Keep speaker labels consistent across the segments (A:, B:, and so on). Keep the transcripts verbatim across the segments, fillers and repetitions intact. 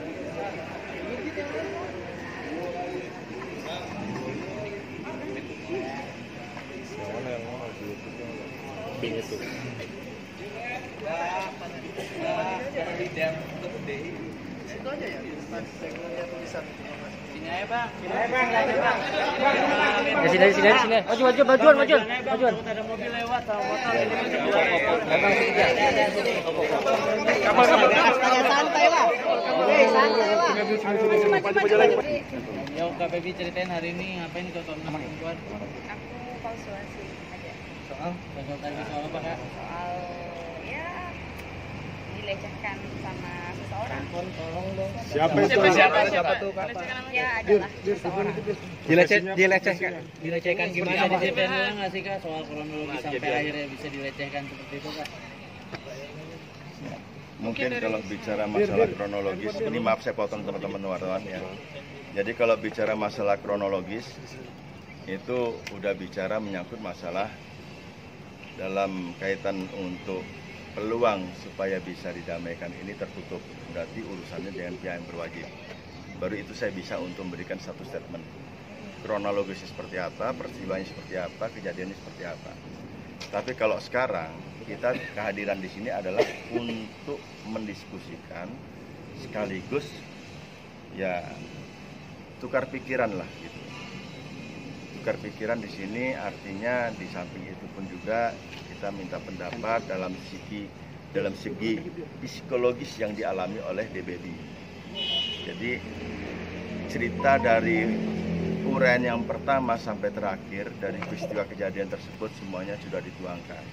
A: Itu.
B: Situ aja ya, pas saya tulisan.
C: Sini aja bang.
B: Sini aja bang, sini bang.
A: Ya, sini, sini, sini. Maju, maju, majuan, majuan, majuan.
C: Ada mobil lewat sama motor.
A: Belakang sini.
B: Kapal, kapal, kapal. Santai lah. Hei, santai lah.
A: Maju, maju lagi.
C: Ya, Kak Baby ceritain hari ini ngapain ke Komnas Perempuan?
D: Aku konsultasi aja
C: Soal konsultasi soal apa kak?
D: soal ya dilecehkan sama seseorang.
A: Siapa itu?
C: Siapa, siapa,
A: Siapa tuh?
D: Ya adalah seseorang.
A: Dileceh, dilecehkan.
C: Dilecehkan gimana? Diceritain dulu nggak sih kak soal kronologi sampai akhirnya bisa dilecehkan seperti itu kak?
E: Mungkin kalau bicara masalah kronologis, ini maaf saya potong teman-teman wartawan ya. Jadi kalau bicara masalah kronologis, itu udah bicara menyangkut masalah dalam kaitan untuk peluang supaya bisa didamaikan ini tertutup. Berarti urusannya dengan pihak yang berwajib. Baru itu saya bisa untuk memberikan satu statement. Kronologisnya seperti apa, peristiwanya seperti apa, kejadiannya seperti apa. Tapi kalau sekarang kita kehadiran di sini adalah untuk mendiskusikan sekaligus ya tukar pikiran lah gitu. Tukar pikiran di sini artinya di samping itu pun juga kita minta pendapat dalam segi dalam segi psikologis yang dialami oleh D B B. Jadi cerita dari uraian yang pertama sampai terakhir dari peristiwa kejadian tersebut semuanya sudah dituangkan,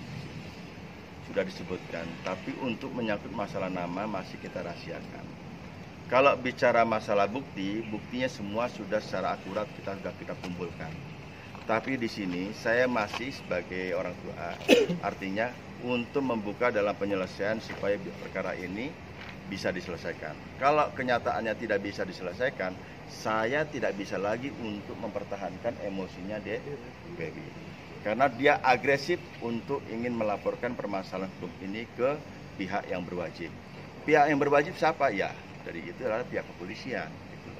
E: sudah disebutkan. Tapi untuk menyangkut masalah nama masih kita rahasiakan. Kalau bicara masalah bukti, buktinya semua sudah secara akurat kita sudah kita kumpulkan. Tapi di sini saya masih sebagai orang tua, artinya untuk membuka dalam penyelesaian supaya perkara ini bisa diselesaikan. Kalau kenyataannya tidak bisa diselesaikan, saya tidak bisa lagi untuk mempertahankan emosinya D B B. Karena dia agresif untuk ingin melaporkan permasalahan hukum ini ke pihak yang berwajib. Pihak yang berwajib siapa? Ya, dari itu adalah pihak kepolisian.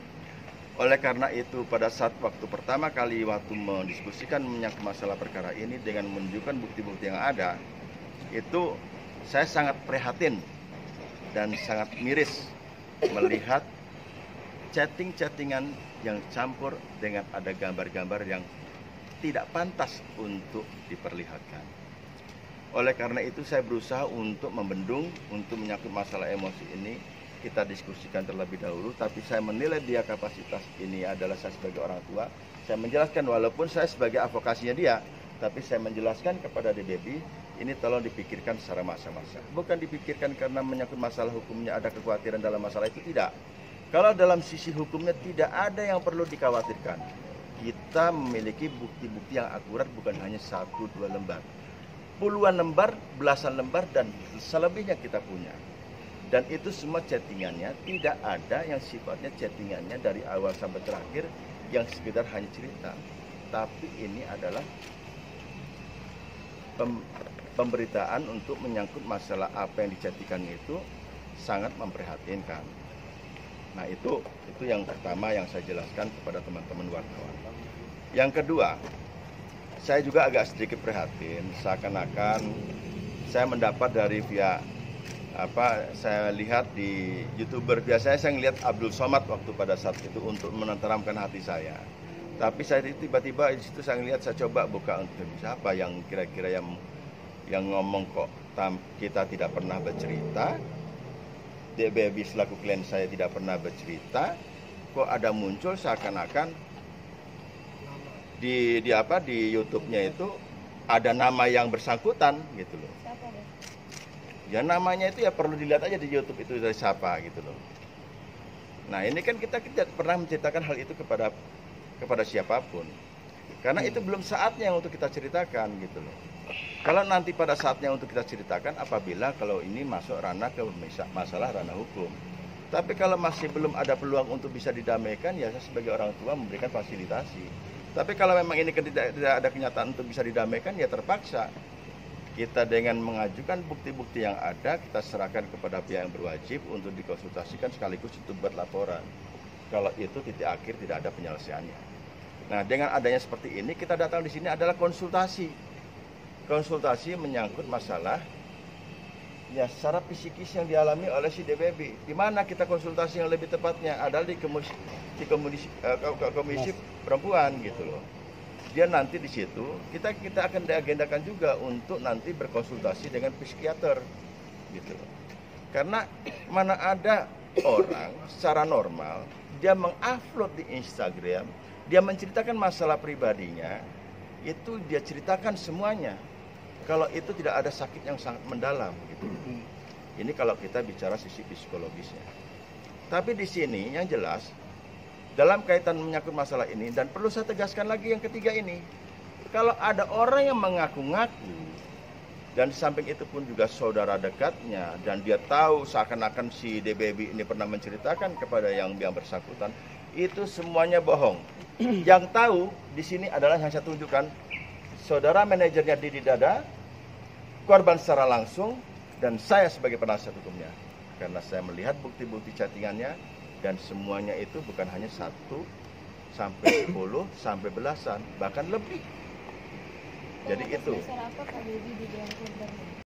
E: Oleh karena itu pada saat waktu pertama kali waktu mendiskusikan menyangkut masalah perkara ini dengan menunjukkan bukti-bukti yang ada, itu saya sangat prihatin dan sangat miris melihat chatting-chattingan yang campur dengan ada gambar-gambar yang tidak pantas untuk diperlihatkan. Oleh karena itu saya berusaha untuk membendung, untuk menyangkut masalah emosi ini, kita diskusikan terlebih dahulu, tapi saya menilai dia kapasitas ini adalah saya sebagai orang tua, saya menjelaskan walaupun saya sebagai advokasinya dia, tapi saya menjelaskan kepada D B B, ini tolong dipikirkan secara masa-masa. Bukan dipikirkan karena menyangkut masalah hukumnya ada kekhawatiran dalam masalah itu, tidak. Kalau dalam sisi hukumnya tidak ada yang perlu dikhawatirkan. Kita memiliki bukti-bukti yang akurat bukan hanya satu dua lembar. Puluhan lembar, belasan lembar, dan selebihnya kita punya. Dan itu semua chattingannya, tidak ada yang sifatnya chattingannya dari awal sampai terakhir yang sekedar hanya cerita. Tapi ini adalah pem, pemberitaan untuk menyangkut masalah apa yang dichattingkan itu sangat memprihatinkan. Nah itu, itu yang pertama yang saya jelaskan kepada teman-teman wartawan. Yang kedua, saya juga agak sedikit prihatin, seakan-akan saya mendapat dari pihak apa saya lihat di YouTuber biasanya saya ngelihat Abdul Somad waktu pada saat itu untuk menenteramkan hati saya. Tapi saya tiba-tiba di situ saya ngelihat, saya coba buka untuk siapa yang kira-kira yang yang ngomong kok tam, kita tidak pernah bercerita, D B B selaku klien saya tidak pernah bercerita, kok ada muncul seakan-akan di di apa di YouTube-nya itu ada nama yang bersangkutan gitu loh. Ya namanya itu ya perlu dilihat aja di YouTube itu dari siapa gitu loh. Nah ini kan kita tidak pernah menceritakan hal itu kepada kepada siapapun. Karena itu belum saatnya untuk kita ceritakan gitu loh. Kalau nanti pada saatnya untuk kita ceritakan apabila kalau ini masuk ranah ke masalah ranah hukum. Tapi kalau masih belum ada peluang untuk bisa didamaikan, ya saya sebagai orang tua memberikan fasilitasi. Tapi kalau memang ini tidak, tidak ada kenyataan untuk bisa didamaikan, ya terpaksa kita dengan mengajukan bukti-bukti yang ada, kita serahkan kepada pihak yang berwajib untuk dikonsultasikan sekaligus itu buat laporan. Kalau itu titik akhir tidak ada penyelesaiannya. Nah, dengan adanya seperti ini, kita datang di sini adalah konsultasi. Konsultasi menyangkut masalah ya secara psikis yang dialami oleh si D B B. Di mana kita konsultasi yang lebih tepatnya adalah di komisi, di komisi, uh, komisi perempuan gitu loh. Dia nanti di situ kita kita akan diagendakan juga untuk nanti berkonsultasi dengan psikiater gitu loh. Karena mana ada orang secara normal dia mengupload di Instagram, dia menceritakan masalah pribadinya, itu dia ceritakan semuanya. Kalau itu tidak ada sakit yang sangat mendalam gitu. Ini kalau kita bicara sisi psikologisnya. Tapi di sini yang jelas dalam kaitan menyangkut masalah ini, dan perlu saya tegaskan lagi yang ketiga ini, kalau ada orang yang mengaku-ngaku, dan di samping itu pun juga saudara dekatnya, dan dia tahu seakan-akan si D B B ini pernah menceritakan kepada yang, yang bersangkutan, itu semuanya bohong. Yang tahu di sini adalah yang saya tunjukkan, saudara manajernya Didi Dada, korban secara langsung, dan saya sebagai penasihat hukumnya. Karena saya melihat bukti-bukti chattingannya, dan semuanya itu bukan hanya satu sampai sepuluh sampai belasan bahkan lebih. Jadi itu.